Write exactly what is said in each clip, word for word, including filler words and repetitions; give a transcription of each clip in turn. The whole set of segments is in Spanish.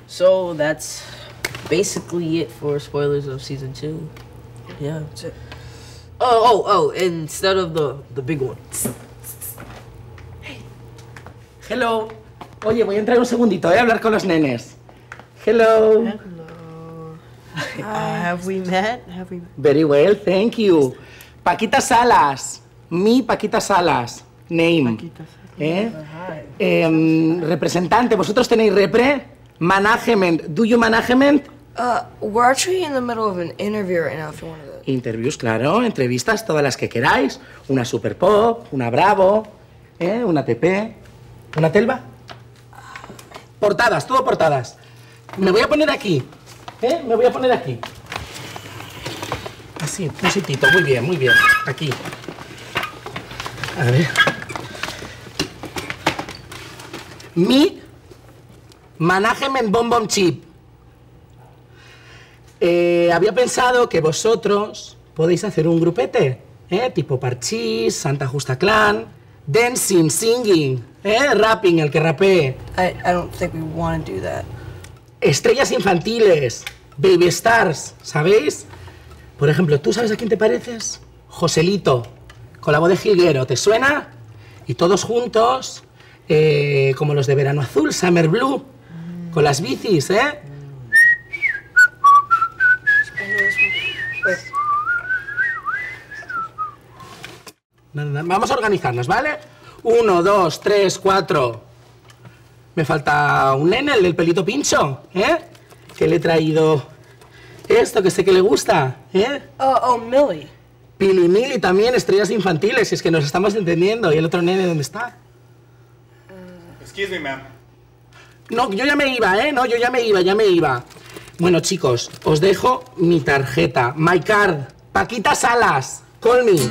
So that's basically it for spoilers of season two. Yeah, that's it. Oh, oh, oh, instead of the, the big one. Hey. Hello. Oye, voy a entrar un segundito, ¿eh? A hablar con los nenes. Hello. Hello. Uh, have we met? Have we met? Very well, thank you. Paquita Salas. Mi Paquita Salas. Name. Paquita Salas. ¿Eh? Eh, representante, ¿vosotros tenéis repre? Management. Do you management? Uh, we're actually in the middle of an interview right now if you want to... Interviews, claro, entrevistas, todas las que queráis. Una Super Pop, una Bravo, ¿eh? Una T P, una Telva. Portadas, todo portadas. Me voy a poner aquí, ¿eh? Me voy a poner aquí. Así, un sitito, muy bien, muy bien. Aquí. A ver. Mi Management Bom Bom Chip. Eh, había pensado que vosotros podéis hacer un grupete, ¿eh? Tipo Parchís, Santa Justa Clan, dancing, singing, ¿eh? Rapping, el que rapee. I, I don't think we want to do that. Estrellas infantiles, baby stars, ¿sabéis? Por ejemplo, ¿tú sabes a quién te pareces? Joselito, con la voz de jilguero, ¿te suena? Y todos juntos, eh, como los de Verano Azul, Summer Blue, con las bicis, ¿eh? Vamos a organizarnos, ¿vale? Uno, dos, tres, cuatro. Me falta un nene, el del pelito pincho, ¿eh? Que le he traído esto, que sé que le gusta, ¿eh? Oh, oh, Millie. Pili Mili también, estrellas infantiles, si es que nos estamos entendiendo. ¿Y el otro nene dónde está? Excuse me, ma'am. No, yo ya me iba, ¿eh? No, yo ya me iba, ya me iba. Bueno, chicos, os dejo mi tarjeta, my card. Paquita Salas, call me.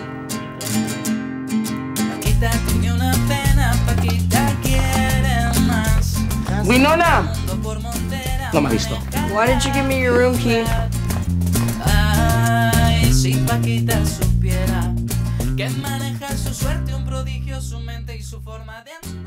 Paquita tiene una pena, Paquita quiere más. Winona. No me ha visto. Why did you give me your room key? Ay, si Paquita supiera que maneja su suerte, un prodigio, su mente y su forma de...